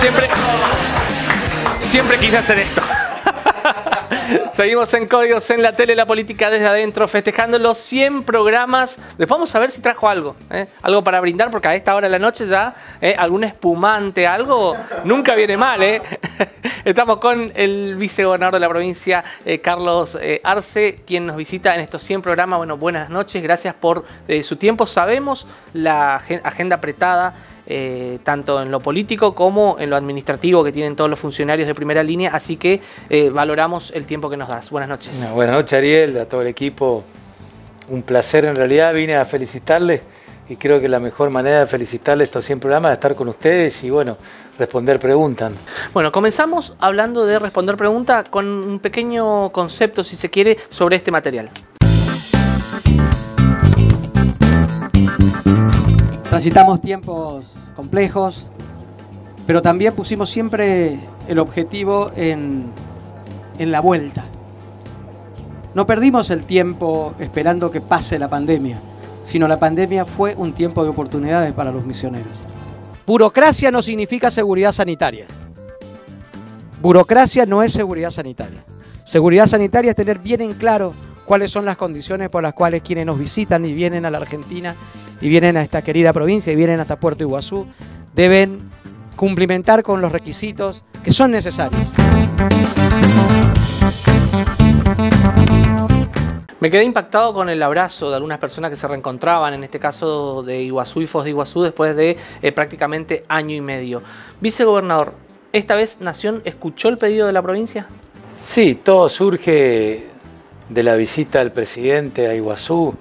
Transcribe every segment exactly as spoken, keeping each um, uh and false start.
Siempre, siempre quise hacer esto. Seguimos en Códigos en la tele, la política desde adentro, festejando los cien programas. Después vamos a ver si trajo algo, ¿eh? Algo para brindar, porque a esta hora de la noche ya, ¿eh? Algún espumante, algo, nunca viene mal, ¿eh? Estamos con el vicegobernador de la provincia, eh, Carlos eh, Arce, quien nos visita en estos cien programas. Bueno, buenas noches, gracias por eh, su tiempo. Sabemos la agenda apretada, Eh, tanto en lo político como en lo administrativo que tienen todos los funcionarios de primera línea, así que eh, valoramos el tiempo que nos das. Buenas noches. No, buenas noches, Ariel, a todo el equipo. Un placer, en realidad vine a felicitarles y creo que la mejor manera de felicitarles estos cien programas es estar con ustedes y bueno, responder preguntas. Bueno, comenzamos hablando de responder preguntas con un pequeño concepto, si se quiere, sobre este material. Transitamos tiempos complejos, pero también pusimos siempre el objetivo en, en la vuelta. No perdimos el tiempo esperando que pase la pandemia, sino la pandemia fue un tiempo de oportunidades para los misioneros. Burocracia no significa seguridad sanitaria. Burocracia no es seguridad sanitaria. Seguridad sanitaria es tener bien en claro cuáles son las condiciones por las cuales quienes nos visitan y vienen a la Argentina y vienen a esta querida provincia y vienen hasta Puerto Iguazú, deben cumplimentar con los requisitos que son necesarios. Me quedé impactado con el abrazo de algunas personas que se reencontraban, en este caso de Iguazú y Foz de Iguazú, después de eh, prácticamente año y medio. Vicegobernador, ¿esta vez Nación escuchó el pedido de la provincia? Sí, todo surge de la visita del presidente a Iguazú.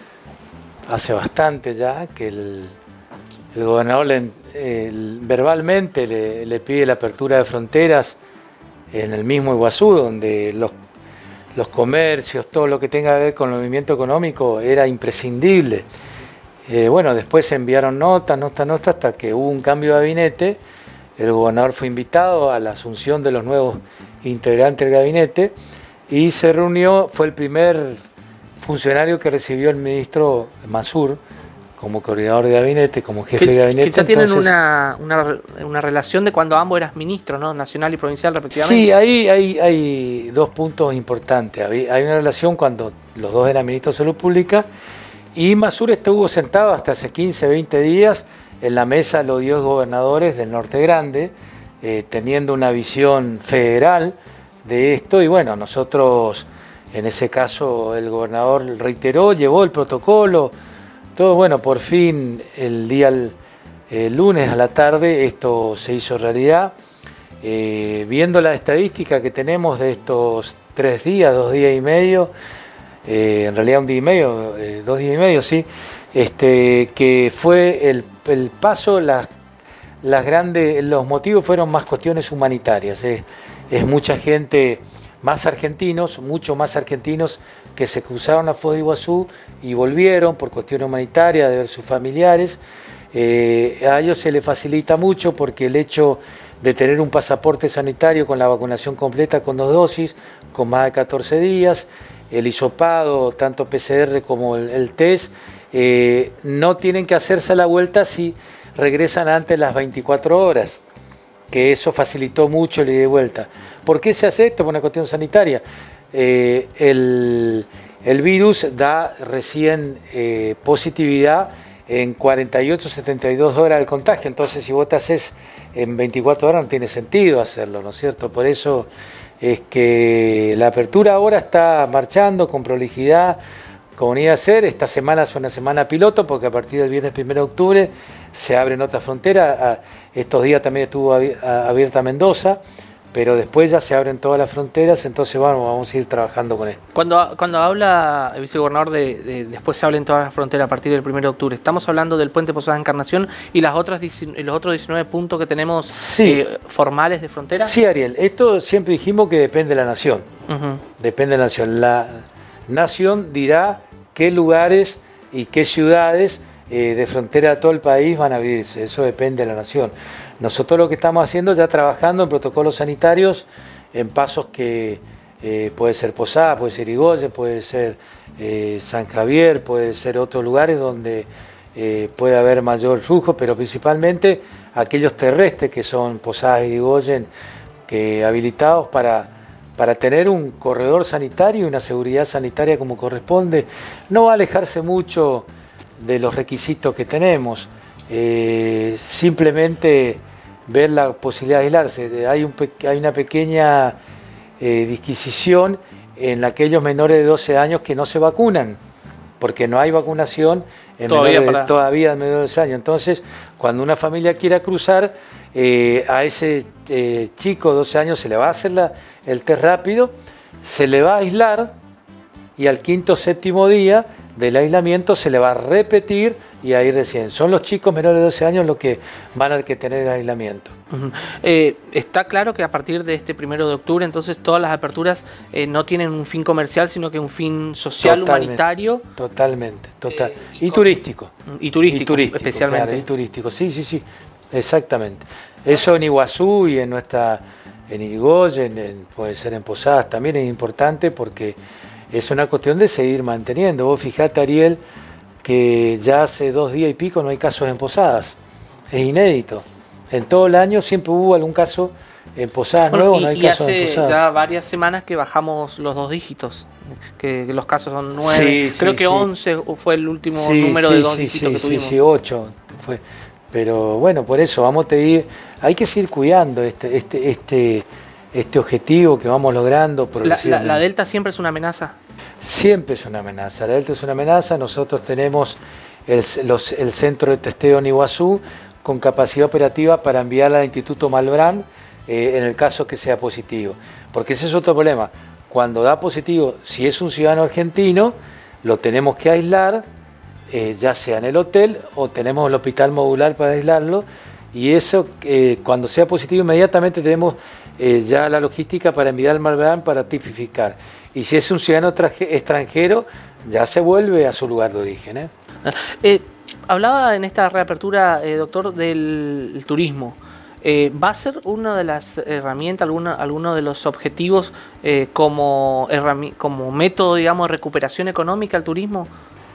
Hace bastante ya que el, el gobernador le, el, verbalmente le, le pide la apertura de fronteras en el mismo Iguazú, donde los, los comercios, todo lo que tenga que ver con el movimiento económico era imprescindible. Eh, bueno, después se enviaron notas, notas, notas, hasta que hubo un cambio de gabinete. El gobernador fue invitado a la asunción de los nuevos integrantes del gabinete y se reunió, fue el primer funcionario que recibió el ministro Mansur como coordinador de gabinete, como jefe que, de gabinete. Que ya tienen entonces, una, una, una relación de cuando ambos eras ministros, ¿no? Nacional y provincial, respectivamente. Sí, ahí hay, hay dos puntos importantes. Hay, hay una relación cuando los dos eran ministros de Salud Pública y Mansur estuvo sentado hasta hace quince, veinte días en la mesa de los diez gobernadores del Norte Grande, eh, teniendo una visión federal de esto y bueno, nosotros... En ese caso el gobernador reiteró, llevó el protocolo, todo bueno, por fin el día el, el lunes a la tarde esto se hizo realidad. Eh, viendo la estadística que tenemos de estos tres días, dos días y medio, eh, en realidad un día y medio, eh, dos días y medio, sí, este, que fue el, el paso, las, las grandes, los motivos fueron más cuestiones humanitarias, eh, es mucha gente... más argentinos, mucho más argentinos que se cruzaron a Foz de Iguazú y volvieron por cuestiones humanitarias, de ver sus familiares. Eh, a ellos se les facilita mucho porque el hecho de tener un pasaporte sanitario con la vacunación completa con dos dosis, con más de catorce días, el hisopado, tanto P C R como el, el test, eh, no tienen que hacerse la vuelta si regresan antes de las veinticuatro horas. Que eso facilitó mucho el ida y vuelta. ¿Por qué se hace esto? Por una cuestión sanitaria. Eh, el, el virus da recién eh, positividad en cuarenta y ocho, setenta y dos horas del contagio. Entonces, si vos te haces en veinticuatro horas, no tiene sentido hacerlo, ¿no es cierto? Por eso es que la apertura ahora está marchando con prolijidad, como iba a ser. Esta semana es una semana piloto, porque a partir del viernes primero de octubre se abren otras fronteras. Estos días también estuvo abierta Mendoza, pero después ya se abren todas las fronteras, entonces vamos, vamos a ir trabajando con esto. Cuando, cuando habla el vicegobernador de, de después se abren todas las fronteras a partir del primero de octubre, ¿estamos hablando del puente Posadas Encarnación y las otras los otros diecinueve puntos que tenemos sí. eh, formales de frontera? Sí, Ariel, esto siempre dijimos que depende de la nación, uh-huh. Depende de la nación. La nación dirá qué lugares y qué ciudades eh, de frontera de todo el país van a abrirse, eso depende de la nación. Nosotros lo que estamos haciendo ya trabajando en protocolos sanitarios, en pasos que eh, puede ser Posada, puede ser Irigoyen, puede ser eh, San Javier, puede ser otros lugares donde eh, puede haber mayor flujo, pero principalmente aquellos terrestres que son Posadas y Irigoyen, que habilitados para, para tener un corredor sanitario y una seguridad sanitaria como corresponde. No va a alejarse mucho de los requisitos que tenemos, eh, simplemente ver la posibilidad de aislarse. Hay, un, hay una pequeña eh, disquisición en aquellos menores de doce años que no se vacunan, porque no hay vacunación en todavía, menores de, todavía de menores de doce años. Entonces, cuando una familia quiera cruzar, eh, a ese eh, chico de doce años se le va a hacer la, el test rápido, se le va a aislar y al quinto o séptimo día del aislamiento se le va a repetir y ahí recién. Son los chicos menores de doce años los que van a que tener el aislamiento. Uh-huh. eh, está claro que a partir de este primero de octubre, entonces todas las aperturas eh, no tienen un fin comercial, sino que un fin social, totalmente, humanitario. Totalmente, total. Eh, y, y turístico. Y turístico, y turístico especialmente. Claro, y turístico, sí, sí, sí, exactamente. Eso en Iguazú y en nuestra, en Irigoyen, en, puede ser en Posadas, también es importante porque es una cuestión de seguir manteniendo. Vos fijate, Ariel, que ya hace dos días y pico no hay casos en Posadas. Es inédito. En todo el año siempre hubo algún caso en Posadas bueno, nuevo, y, no hay y casos hace en Posadas. Ya varias semanas que bajamos los dos dígitos, que, que los casos son nueve. Sí, Creo sí, que sí. once fue el último sí, número sí, de dos sí, dígitos sí, que tuvimos. Sí, sí, ocho fue. Pero bueno, por eso vamos a pedir, hay que seguir cuidando este, este, este, este objetivo que vamos logrando. La, la, la Delta siempre es una amenaza. Siempre es una amenaza, la Delta es una amenaza. Nosotros tenemos el, los, el centro de testeo en Iguazú con capacidad operativa para enviarla al Instituto Malbrán eh, en el caso que sea positivo. Porque ese es otro problema. Cuando da positivo, si es un ciudadano argentino, lo tenemos que aislar, eh, ya sea en el hotel o tenemos el hospital modular para aislarlo. Y eso, eh, cuando sea positivo, inmediatamente tenemos eh, ya la logística para enviar al Malbrán para tipificar. Y si es un ciudadano extranjero, ya se vuelve a su lugar de origen. ¿eh? Eh, hablaba en esta reapertura, eh, doctor, del turismo. Eh, ¿Va a ser una de las herramientas, alguna, alguno de los objetivos eh, como, como método, digamos, de recuperación económica al turismo?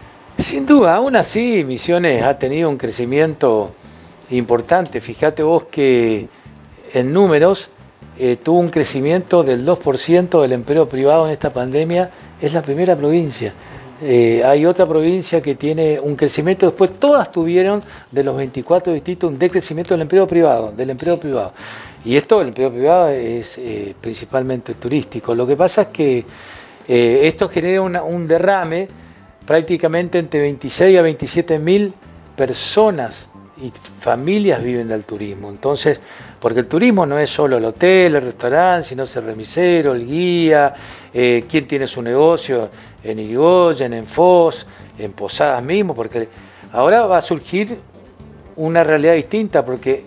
Sin duda, aún así Misiones ha tenido un crecimiento importante. Fíjate vos que en números eh, tuvo un crecimiento del dos por ciento del empleo privado en esta pandemia. Es la primera provincia. Eh, hay otra provincia que tiene un crecimiento, después todas tuvieron de los veinticuatro distritos un decrecimiento del empleo privado, del empleo privado. Y esto, el empleo privado es eh, principalmente turístico. Lo que pasa es que eh, esto genera una, un derrame prácticamente entre veintiséis a veintisiete mil personas y familias viven del turismo. Entonces, porque el turismo no es solo el hotel, el restaurante, sino es el remisero, el guía, eh, quién tiene su negocio en Irigoyen, en Foz, en Posadas mismo, porque ahora va a surgir una realidad distinta, porque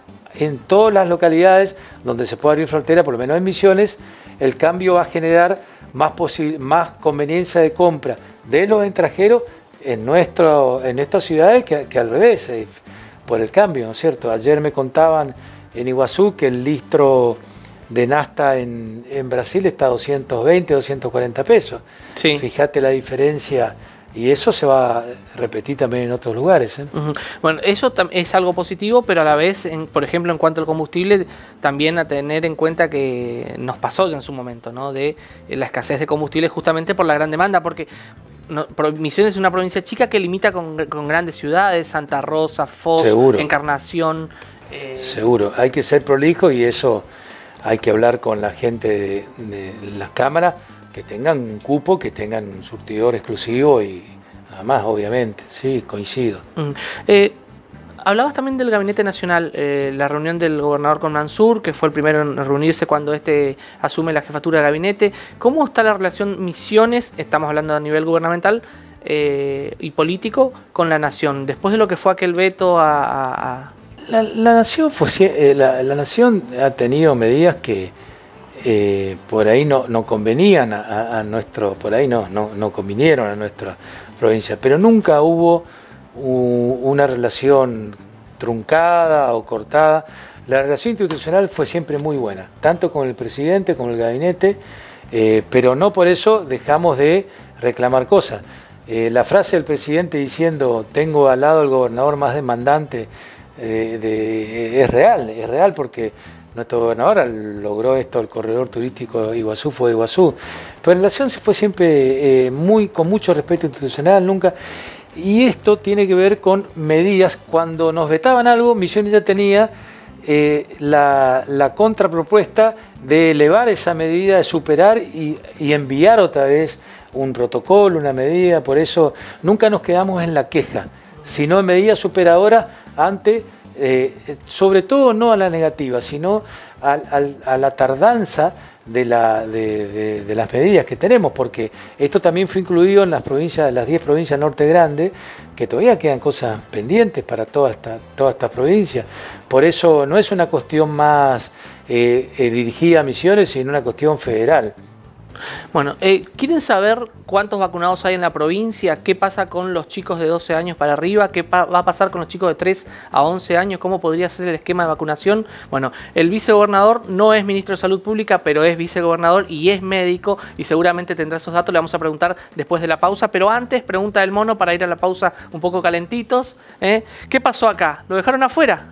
en todas las localidades donde se puede abrir frontera, por lo menos en Misiones, el cambio va a generar más, más conveniencia de compra de los extranjeros en, nuestro, en nuestras ciudades que, que al revés, eh, por el cambio, ¿no es cierto? Ayer me contaban en Iguazú que el litro de nafta en, en Brasil está a doscientos veinte, doscientos cuarenta pesos. Sí. Fíjate la diferencia. Y eso se va a repetir también en otros lugares. ¿eh? Uh-huh. Bueno, eso es algo positivo, pero a la vez, en, por ejemplo, en cuanto al combustible, también a tener en cuenta que nos pasó ya en su momento, ¿no? De la escasez de combustible justamente por la gran demanda, porque no, Misiones es una provincia chica que limita con, con grandes ciudades, Santa Rosa, Foz, Seguro. Encarnación. Eh... Seguro, hay que ser prolijo y eso hay que hablar con la gente de, de las cámaras, que tengan un cupo, que tengan un surtidor exclusivo y nada más, obviamente. Sí, coincido. Mm. Eh, hablabas también del Gabinete Nacional, eh, la reunión del gobernador con Mansur, que fue el primero en reunirse cuando este asume la jefatura de gabinete. ¿Cómo está la relación Misiones, estamos hablando a nivel gubernamental eh, y político, con la Nación? Después de lo que fue aquel veto a... a, a... La, la, nación fue, eh, la, la Nación ha tenido medidas que Eh, por ahí no, no convenían a, a nuestro, por ahí no, no, no convinieron a nuestra provincia, pero nunca hubo u, una relación truncada o cortada. La relación institucional fue siempre muy buena, tanto con el presidente como el gabinete, eh, pero no por eso dejamos de reclamar cosas. Eh, la frase del presidente diciendo tengo al lado el gobernador más demandante de, de, es real, es real porque nuestro gobernador logró esto, el corredor turístico Iguazú de Iguazú. Pero la relación se fue siempre eh, muy, con mucho respeto institucional, nunca. Y esto tiene que ver con medidas. Cuando nos vetaban algo, Misiones ya tenía eh, la, la contrapropuesta de elevar esa medida, de superar y, y enviar otra vez un protocolo, una medida. Por eso nunca nos quedamos en la queja, sino en medidas superadoras ante, eh, sobre todo no a la negativa, sino a, a, a la tardanza de, la, de, de, de las medidas que tenemos, porque esto también fue incluido en las provincias, las diez provincias norte grande, que todavía quedan cosas pendientes para todas esta, toda estas provincias. Por eso no es una cuestión más eh, eh, dirigida a Misiones, sino una cuestión federal. Bueno, eh, ¿quieren saber cuántos vacunados hay en la provincia? ¿Qué pasa con los chicos de doce años para arriba? ¿Qué va a pasar con los chicos de tres a once años? ¿Cómo podría ser el esquema de vacunación? Bueno, el vicegobernador no es ministro de Salud Pública, pero es vicegobernador y es médico y seguramente tendrá esos datos. Le vamos a preguntar después de la pausa, pero antes, pregunta del mono para ir a la pausa un poco calentitos. ¿eh? ¿Qué pasó acá? ¿Lo dejaron afuera?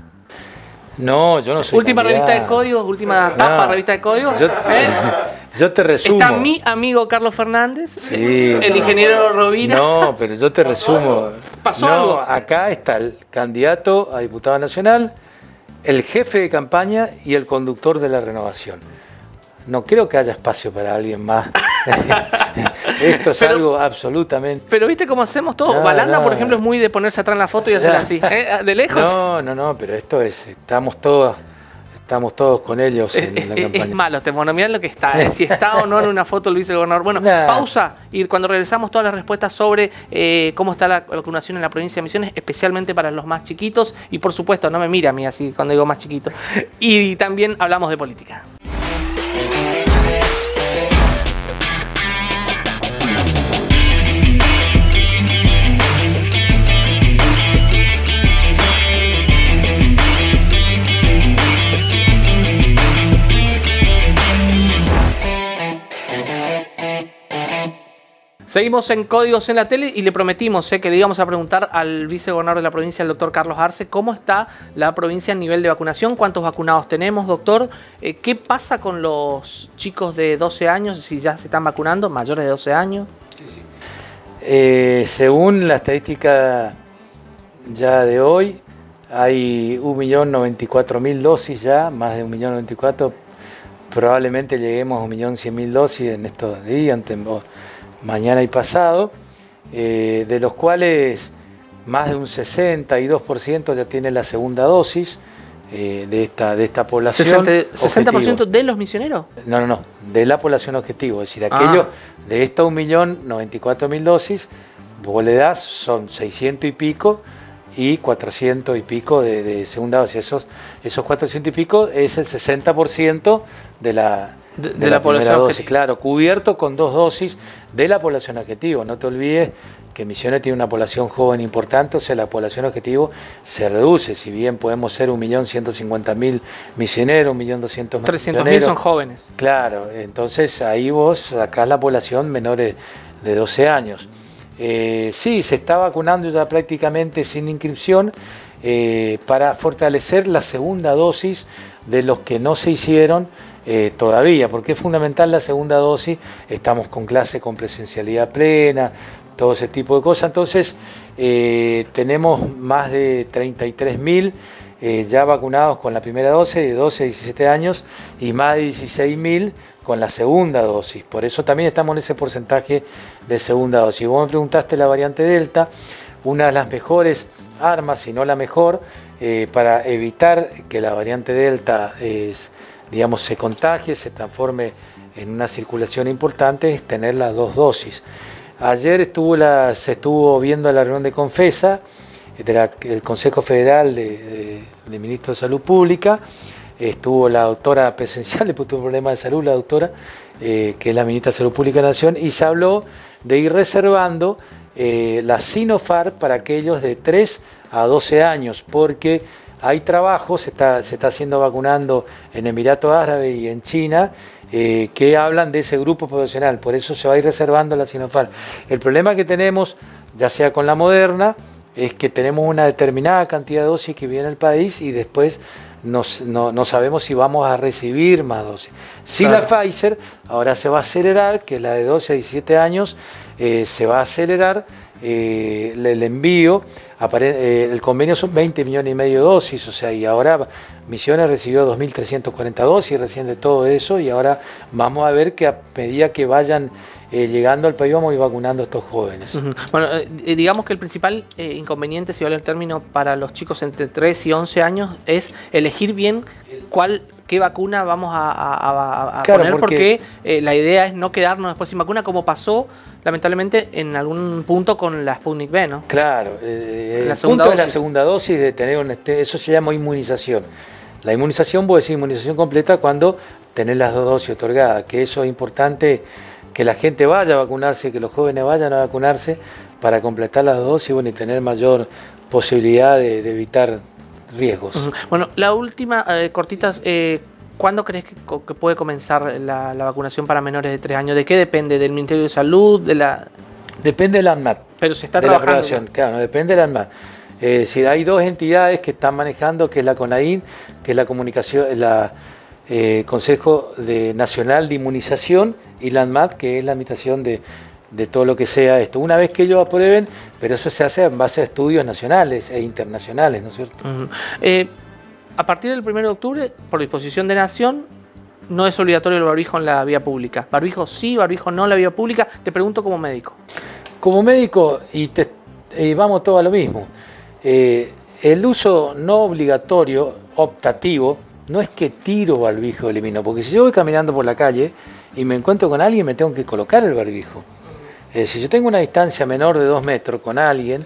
No, yo no soy Última candidato. revista de códigos, última tapa, no, revista de códigos. Yo, ¿eh? yo te resumo. Está mi amigo Carlos Fernández, sí, el ingeniero Rovira. No, pero yo te resumo. ¿Pasó no, algo? Acá está el candidato a diputado nacional, el jefe de campaña y el conductor de la renovación. No creo que haya espacio para alguien más. Esto es pero, algo absolutamente... Pero ¿viste cómo hacemos todo? No, Balanda, no, por ejemplo, es muy de ponerse atrás en la foto y hacer así, ¿eh? De lejos. No, no, no, pero esto es... Estamos todos, estamos todos con ellos en es, la es, campaña. Es malo, te mono, mirá lo que está, ¿eh? Si está o no en una foto el vicegobernador. Bueno, nah. pausa y cuando regresamos todas las respuestas sobre eh, cómo está la vacunación en la provincia de Misiones, especialmente para los más chiquitos. Y por supuesto, no me mira a mí así cuando digo más chiquito. Y también hablamos de política. Seguimos en Códigos en la Tele y le prometimos eh, que le íbamos a preguntar al vicegobernador de la provincia, el doctor Carlos Arce, cómo está la provincia a nivel de vacunación, cuántos vacunados tenemos, doctor, eh, qué pasa con los chicos de doce años, si ya se están vacunando, mayores de doce años. Sí, sí. Eh, según la estadística ya de hoy, hay un millón noventa y cuatro mil dosis ya, más de un millón noventa y cuatro, probablemente lleguemos a un millón cien mil dosis en estos días, mañana y pasado, eh, de los cuales más de un sesenta y dos por ciento ya tiene la segunda dosis eh, de, esta, de esta población. ¿sesenta por ciento de los misioneros? No, no, no, de la población objetivo, es decir, aquello ah. de estos un millón noventa y cuatro mil dosis, vos le das, son seiscientos y pico y cuatrocientos y pico de, de segunda dosis. Esos, esos cuatrocientos y pico es el sesenta por ciento de la... De, de, de la, la población dosis, objetivo. Claro, cubierto con dos dosis de la población objetivo. No te olvides que Misiones tiene una población joven importante, o sea, la población objetivo se reduce. Si bien podemos ser un millón ciento cincuenta mil misioneros, un millón doscientos mil trescientos mil son jóvenes. Claro, entonces ahí vos sacás la población menores de doce años. Eh, sí, se está vacunando ya prácticamente sin inscripción eh, para fortalecer la segunda dosis de los que no se hicieron Eh, todavía, porque es fundamental la segunda dosis. Estamos con clase con presencialidad plena, todo ese tipo de cosas. Entonces eh, tenemos más de treinta y tres mil eh, ya vacunados con la primera dosis de doce a diecisiete años y más de dieciséis mil con la segunda dosis. Por eso también estamos en ese porcentaje de segunda dosis. Vos me preguntaste la variante Delta, una de las mejores armas, si no la mejor, eh, para evitar que la variante Delta es digamos, se contagie, se transforme en una circulación importante, es tener las dos dosis. Ayer estuvo la, se estuvo viendo la reunión de Confesa, de la, del Consejo Federal de, de, de Ministros de Salud Pública, estuvo la doctora presencial, le puso un problema de salud la doctora, eh, que es la ministra de Salud Pública de la Nación, y se habló de ir reservando eh, la Sinopharm para aquellos de tres a doce años, porque hay trabajo, se está, se está haciendo vacunando en Emiratos Árabes y en China, eh, que hablan de ese grupo poblacional, por eso se va a ir reservando la Sinopharm. El problema que tenemos, ya sea con la Moderna es que tenemos una determinada cantidad de dosis que viene al país y después no, no, no sabemos si vamos a recibir más dosis. Si claro. La Pfizer ahora se va a acelerar, que la de doce a diecisiete años eh, se va a acelerar eh, el, el envío, eh, el convenio son veinte millones y medio de dosis, o sea, y ahora Misiones recibió dos mil trescientas cuarenta dosis recién de todo eso, y ahora vamos a ver que a medida que vayan Eh, llegando al país vamos a ir vacunando a estos jóvenes. Uh-huh. Bueno, eh, digamos que el principal eh, inconveniente, si vale el término, para los chicos entre tres y once años es elegir bien cuál, qué vacuna vamos a, a, a claro, poner, porque, porque eh, la idea es no quedarnos después sin vacuna, como pasó lamentablemente en algún punto con la Sputnik V, ¿no? Claro, eh, el punto dosis. de la segunda dosis de tener un, eso se llama inmunización. La inmunización, vos decís inmunización completa cuando tenés las dos dosis otorgadas, que eso es importante, que la gente vaya a vacunarse, que los jóvenes vayan a vacunarse para completar las dosis, bueno, y tener mayor posibilidad de, de evitar riesgos. Uh-huh. Bueno, la última, eh, cortita, eh, ¿cuándo crees que, que puede comenzar la, la vacunación para menores de tres años? ¿De qué depende? ¿Del Ministerio de Salud? De la... Depende del ANMAT. Pero se está de trabajando. La aprobación, claro, depende del ANMAT. Eh, si hay dos entidades que están manejando, que es la CONAIN, que es la comunicación, la eh, Consejo de Nacional de Inmunización, y la ANMAT, que es la administración de, de todo lo que sea esto. Una vez que ellos aprueben, pero eso se hace en base a estudios nacionales e internacionales, ¿no es cierto? Uh-huh. eh, a partir del primero de octubre, por disposición de Nación, no es obligatorio el barbijo en la vía pública. Barbijo sí, barbijo no en la vía pública. Te pregunto como médico. Como médico, y, te, y vamos todos a lo mismo, eh, el uso no obligatorio, optativo, no es que tiro barbijo o elimino, porque si yo voy caminando por la calle y me encuentro con alguien, me tengo que colocar el barbijo. Eh, si yo tengo una distancia menor de dos metros con alguien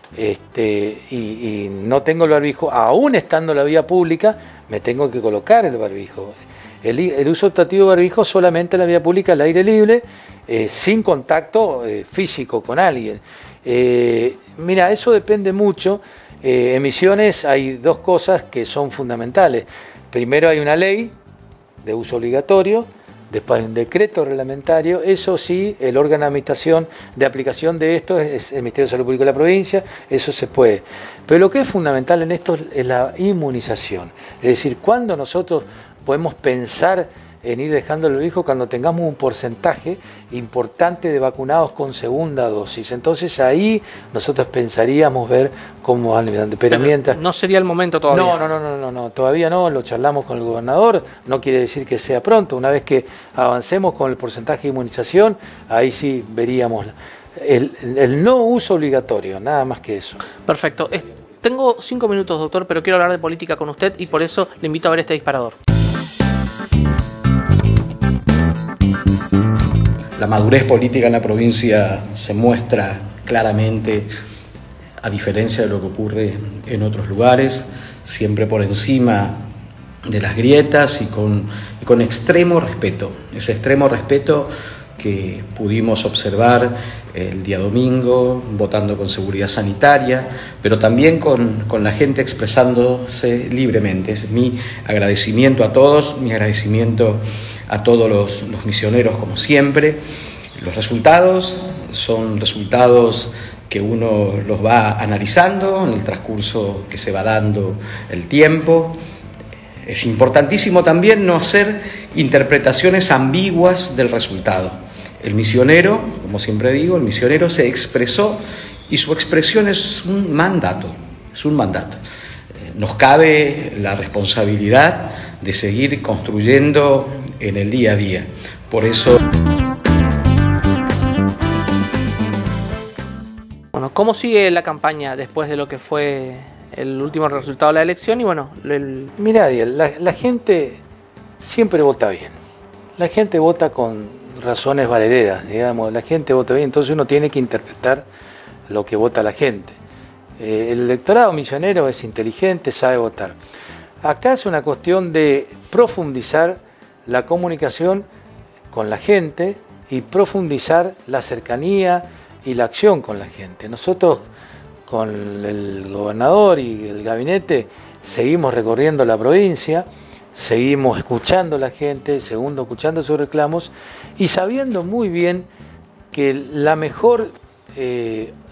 este, y, y no tengo el barbijo, aún estando en la vía pública, me tengo que colocar el barbijo. El, el uso optativo de barbijo solamente en la vía pública, al aire libre, eh, sin contacto eh, físico con alguien. Eh, mira, eso depende mucho. Eh, en Misiones hay dos cosas que son fundamentales. Primero hay una ley de uso obligatorio, después hay un decreto reglamentario. Eso sí, el órgano de administración de aplicación de esto es el Ministerio de Salud Pública de la provincia, eso se puede. Pero lo que es fundamental en esto es la inmunización. Es decir, cuando nosotros podemos pensar en ir dejando el barbijo cuando tengamos un porcentaje importante de vacunados con segunda dosis. Entonces ahí nosotros pensaríamos ver cómo van limitando. Pero, Pero mientras... no sería el momento todavía. No, no, no, no, no, no, todavía no, lo charlamos con el gobernador, no quiere decir que sea pronto. Una vez que avancemos con el porcentaje de inmunización, ahí sí veríamos el, el no uso obligatorio, nada más que eso. Perfecto. Es, tengo cinco minutos, doctor, pero quiero hablar de política con usted y por eso le invito a ver este disparador. La madurez política en la provincia se muestra claramente, a diferencia de lo que ocurre en otros lugares, siempre por encima de las grietas y con, y con extremo respeto, ese extremo respeto que pudimos observar el día domingo, votando con seguridad sanitaria, pero también con, con la gente expresándose libremente. Es mi agradecimiento a todos, mi agradecimiento a todos los, los misioneros como siempre. Los resultados son resultados que uno los va analizando en el transcurso que se va dando el tiempo. Es importantísimo también no hacer interpretaciones ambiguas del resultado. El misionero, como siempre digo, el misionero se expresó y su expresión es un mandato, es un mandato. Nos cabe la responsabilidad de seguir construyendo en el día a día. Por eso... Bueno, ¿cómo sigue la campaña después de lo que fue el último resultado de la elección? Y bueno, el... Mirá, la, la gente siempre vota bien. La gente vota con razones valeredas, digamos. La gente vota bien, entonces uno tiene que interpretar lo que vota la gente. Eh, el electorado misionero es inteligente, sabe votar. Acá es una cuestión de profundizar la comunicación con la gente y profundizar la cercanía y la acción con la gente. Nosotros con el gobernador y el gabinete seguimos recorriendo la provincia, seguimos escuchando a la gente, segundo escuchando sus reclamos y sabiendo muy bien que la mejor eh,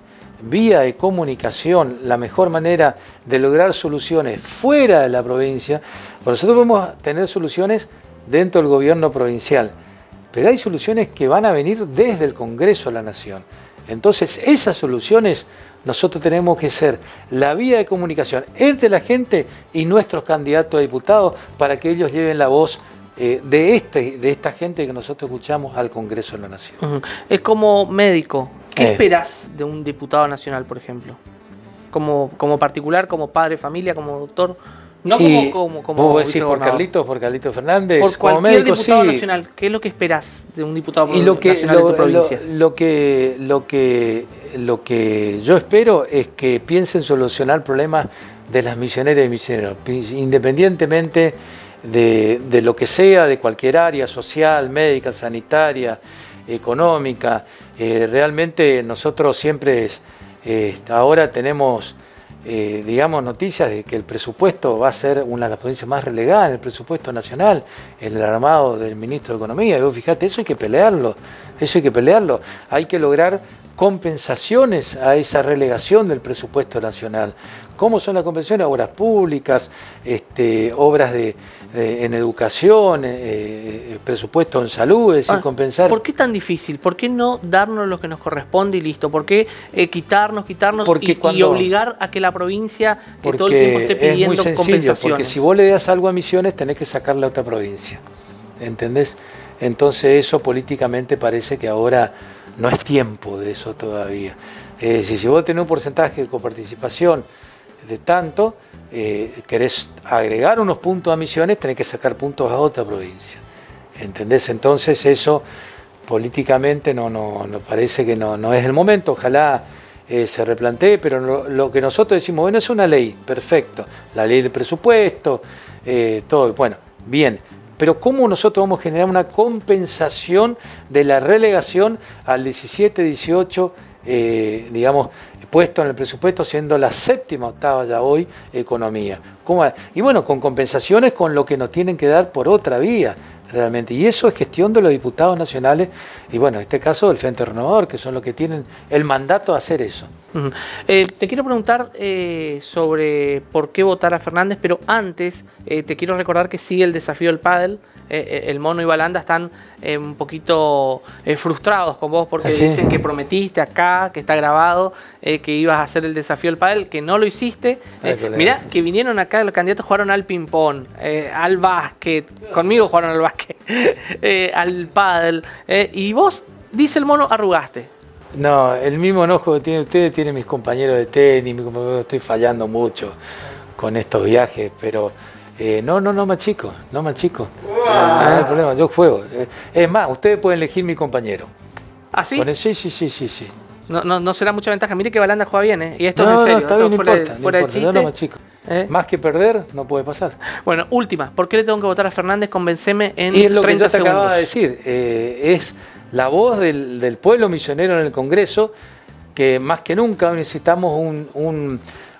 vía de comunicación, la mejor manera de lograr soluciones fuera de la provincia. Por nosotros podemos tener soluciones dentro del gobierno provincial, pero hay soluciones que van a venir desde el Congreso de la Nación. Entonces, esas soluciones nosotros tenemos que ser la vía de comunicación entre la gente y nuestros candidatos a diputados para que ellos lleven la voz eh, de, este, de esta gente que nosotros escuchamos al Congreso de la Nación. Uh-huh. Es como médico. ¿Qué Eh. esperás de un diputado nacional, por ejemplo? Como, como particular, como padre de familia, como doctor. No como, Y como, como vos decís por vicegobernador. Carlitos, por Carlitos Fernández, Por como cualquier médico, diputado sí. nacional, ¿qué es lo que esperás de un diputado Y lo que, nacional de lo, tu provincia? lo- lo que, lo, que, lo que yo espero es que piensen solucionar problemas de las misioneras y misioneros, independientemente de, de lo que sea, de cualquier área, social, médica, sanitaria, económica. Eh, realmente nosotros siempre, eh, ahora tenemos... Eh, digamos, noticias de que el presupuesto va a ser una de las provincias más relegadas en el presupuesto nacional, el armado del ministro de Economía. Y vos fijate, eso hay que pelearlo, eso hay que pelearlo. Hay que lograr compensaciones a esa relegación del presupuesto nacional. ¿Cómo son las compensaciones? Obras públicas, este, obras de, de, en educación, eh, presupuesto en salud, es decir, Ah, compensar... ¿Por qué tan difícil? ¿Por qué no darnos lo que nos corresponde y listo? ¿Por qué eh, quitarnos, quitarnos Porque y, cuando- y obligar a que la provincia que Porque todo el tiempo esté es muy pidiendo sencillo, compensaciones? porque si vos le das algo a Misiones tenés que sacarle a otra provincia, ¿entendés? Entonces eso políticamente parece que ahora no es tiempo de eso todavía. Eh, si, si vos tenés un porcentaje de coparticipación de tanto, eh, querés agregar unos puntos a Misiones, tenés que sacar puntos a otra provincia, ¿entendés? Entonces eso políticamente no, no, no parece que no, no es el momento, ojalá eh, se replantee, pero lo, lo que nosotros decimos, bueno, es una ley, perfecto, la ley del presupuesto, eh, todo, bueno, bien, pero ¿cómo nosotros vamos a generar una compensación de la relegación al diecisiete, dieciocho, eh, digamos, puesto en el presupuesto, siendo la séptima, octava ya hoy, economía? ¿Cómo? Y bueno, con compensaciones con lo que nos tienen que dar por otra vía, realmente. Y eso es gestión de los diputados nacionales, y bueno, en este caso del Frente Renovador, que son los que tienen el mandato de hacer eso. Uh-huh. eh, te quiero preguntar eh, sobre por qué votar a Fernández, pero antes eh, te quiero recordar que sigue el desafío del pádel. Eh, el Mono y Balanda están eh, un poquito eh, frustrados con vos porque ¿Ah, sí? dicen que prometiste acá, que está grabado, eh, que ibas a hacer el desafío del pádel, que no lo hiciste. No hay Eh, problema. mirá, que vinieron acá, los candidatos jugaron al ping-pong, eh, al básquet, conmigo jugaron al básquet, eh, al pádel, eh, y vos, dice el Mono, arrugaste. No, el mismo enojo que tienen ustedes tienen mis compañeros de tenis, mi compañero, estoy fallando mucho con estos viajes, pero eh, no, no, no machico, no machico, no, no hay problema, yo juego. Eh, es más, ustedes pueden elegir mi compañero. ¿Ah, sí? Con el- sí, sí, sí, sí, sí. No, no, no será mucha ventaja. Mire que Balanda juega bien, ¿eh? Y esto No, es en serio. no, está esto bien, no fuera, importa, no fuera de importa, yo chiste. no machico. ¿Eh? Más que perder, no puede pasar. Bueno, última. ¿Por qué le tengo que votar a Fernández? Convenceme en Y es lo que treinta yo te segundos. acababa de decir, eh, es la voz del, del pueblo misionero en el Congreso, que más que nunca necesitamos un, un,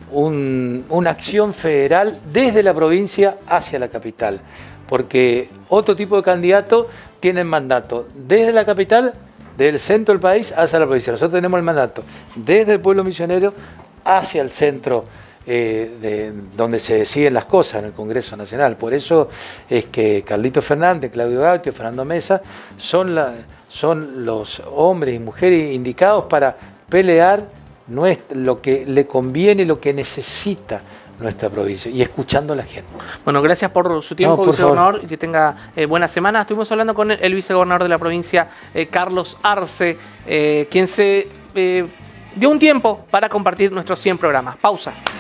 un, una acción federal desde la provincia hacia la capital, porque otro tipo de candidatos tienen mandato desde la capital, del centro del país hacia la provincia. Nosotros tenemos el mandato desde el pueblo misionero hacia el centro, eh, de, donde se deciden las cosas en el Congreso Nacional. Por eso es que Carlitos Fernández, Claudio Gautio, Fernando Mesa son, la, son los hombres y mujeres indicados para pelear nuestra, lo que le conviene, lo que necesita nuestra provincia, y escuchando a la gente. Bueno, gracias por su tiempo, No, por vicegobernador, y que tenga eh, buena semana. Estuvimos hablando con el, el vicegobernador de la provincia, eh, Carlos Arce, eh, quien se eh, dio un tiempo para compartir nuestros cien programas. Pausa.